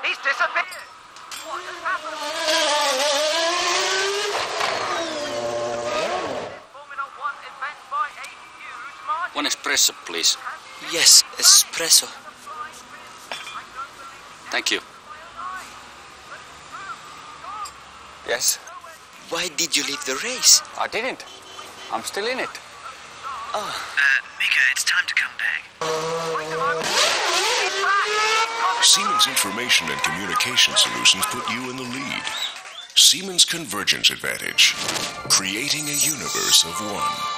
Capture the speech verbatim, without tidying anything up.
He's disappeared! What has happened? Formula One event by a huge margin. One espresso, please. Yes, espresso. Thank you. Yes? Why did you leave the race? I didn't. I'm still in it. Oh. Uh, Mika, it's time to come back. Wait a moment. He's back! Siemens Information and Communication Solutions put you in the lead. Siemens Convergence Advantage, creating a universe of one.